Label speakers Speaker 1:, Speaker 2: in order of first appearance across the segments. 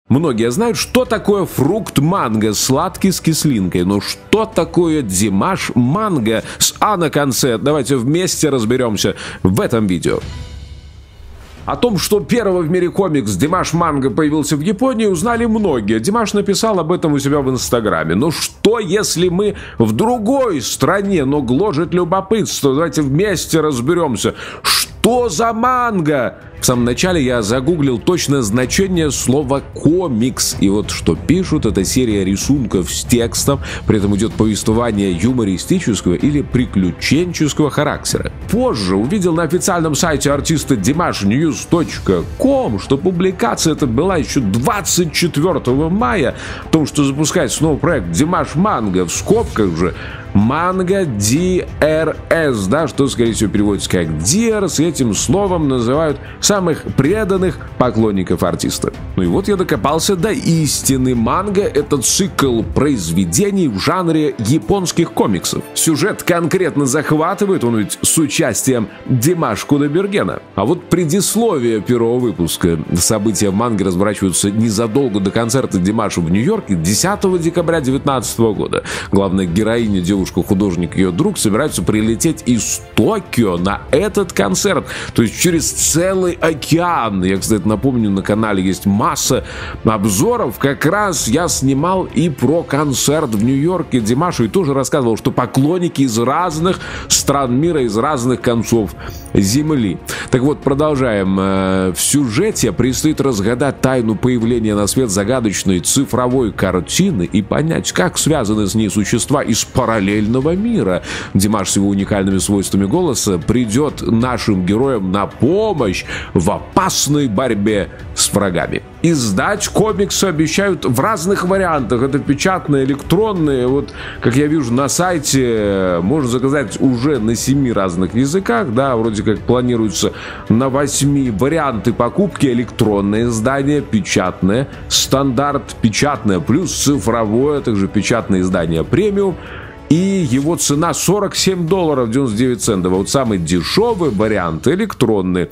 Speaker 1: Многие знают, что такое фрукт манго, сладкий с кислинкой. Но что такое Димаш Манго с А на конце? Давайте вместе разберемся в этом видео. О том, что первый в мире комикс Димаш Манго появился в Японии, узнали многие. Димаш написал об этом у себя в Инстаграме. Но что, если мы в другой стране, но гложет любопытство? Давайте вместе разберемся. Что за манго? В самом начале я загуглил точное значение слова «комикс». И вот что пишут: это серия рисунков с текстом, при этом идет повествование юмористического или приключенческого характера. Позже увидел на официальном сайте артиста dimashnews.com, что публикация эта была еще 24 мая, о том, что запускается новый проект Димаш Манго, в скобках же Манго DRS, да, что, скорее всего, переводится как Dear, с этим словом называют самых преданных поклонников артиста. Ну и вот я докопался до истины. Манго — это цикл произведений в жанре японских комиксов. Сюжет конкретно захватывает, он ведь с участием Димаш Кудайбергена. А вот предисловие первого выпуска. События в манге разворачиваются незадолго до концерта Димаша в Нью-Йорке 10 декабря 2019 года. Главная героиня, девушка-художник и ее друг, собираются прилететь из Токио на этот концерт. То есть через целый океан. Я, кстати, напомню, на канале есть масса обзоров. Как раз я снимал и про концерт в Нью-Йорке Димаша, и тоже рассказывал, что поклонники из разных стран мира, из разных концов земли. Так вот, продолжаем. В сюжете предстоит разгадать тайну появления на свет загадочной цифровой картины и понять, как связаны с ней существа из параллельного мира. Димаш с его уникальными свойствами голоса придет нашим героям на помощь в опасной борьбе с врагами. Издать комиксы обещают в разных вариантах. Это печатные, электронные. Вот, как я вижу на сайте, можно заказать уже на 7 разных языках. Да, вроде как планируется на 8 варианты покупки. Электронное издание, печатное, стандарт, печатное плюс цифровое, также печатное издание премиум. И его цена $47.99. А вот самый дешевый вариант электронный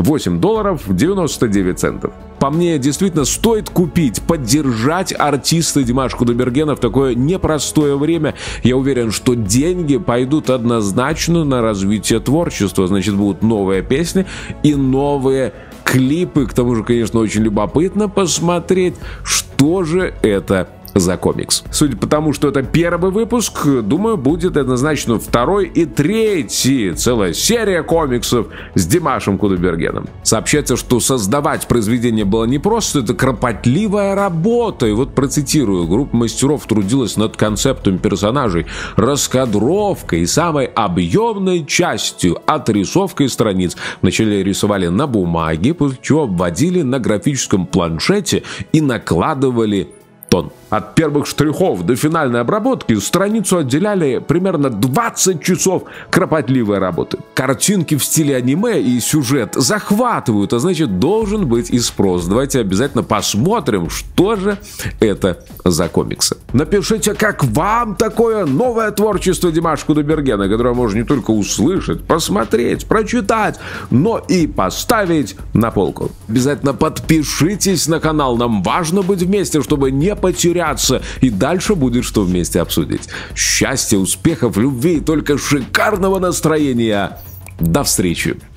Speaker 1: $8.99. По мне, действительно стоит купить, поддержать артиста Димаша Кудайбергена в такое непростое время. Я уверен, что деньги пойдут однозначно на развитие творчества. Значит, будут новые песни и новые клипы. К тому же, конечно, очень любопытно посмотреть, что же это за комикс. Судя по тому, что это первый выпуск, думаю, будет однозначно второй и третий. Целая серия комиксов с Димашем Кудайбергеном. Сообщается, что создавать произведение было непросто, это кропотливая работа. И вот процитирую: группа мастеров трудилась над концептом персонажей, раскадровкой и самой объемной частью — отрисовкой страниц. Вначале рисовали на бумаге, после чего обводили на графическом планшете и накладывали тон. От первых штрихов до финальной обработки страницу отделяли примерно 20 часов кропотливой работы. Картинки в стиле аниме и сюжет захватывают, а значит, должен быть и спрос. Давайте обязательно посмотрим, что же это за комиксы. Напишите, как вам такое новое творчество Димаша Кудайбергена, которое можно не только услышать, посмотреть, прочитать, но и поставить на полку. Обязательно подпишитесь на канал, нам важно быть вместе, чтобы не потерять. И дальше будет что вместе обсудить. Счастья, успехов, любви и только шикарного настроения. До встречи!